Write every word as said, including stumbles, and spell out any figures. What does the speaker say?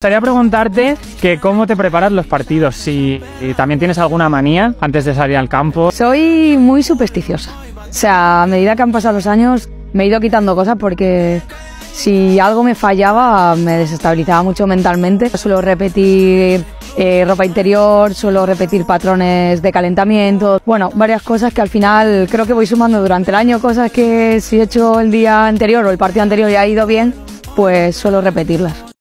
Me gustaría preguntarte que cómo te preparas los partidos, si también tienes alguna manía antes de salir al campo. Soy muy supersticiosa, o sea, a medida que han pasado los años me he ido quitando cosas porque si algo me fallaba me desestabilizaba mucho mentalmente. Suelo repetir eh, ropa interior, suelo repetir patrones de calentamiento, bueno, varias cosas que al final creo que voy sumando durante el año, cosas que si he hecho el día anterior o el partido anterior y ha ido bien, pues suelo repetirlas.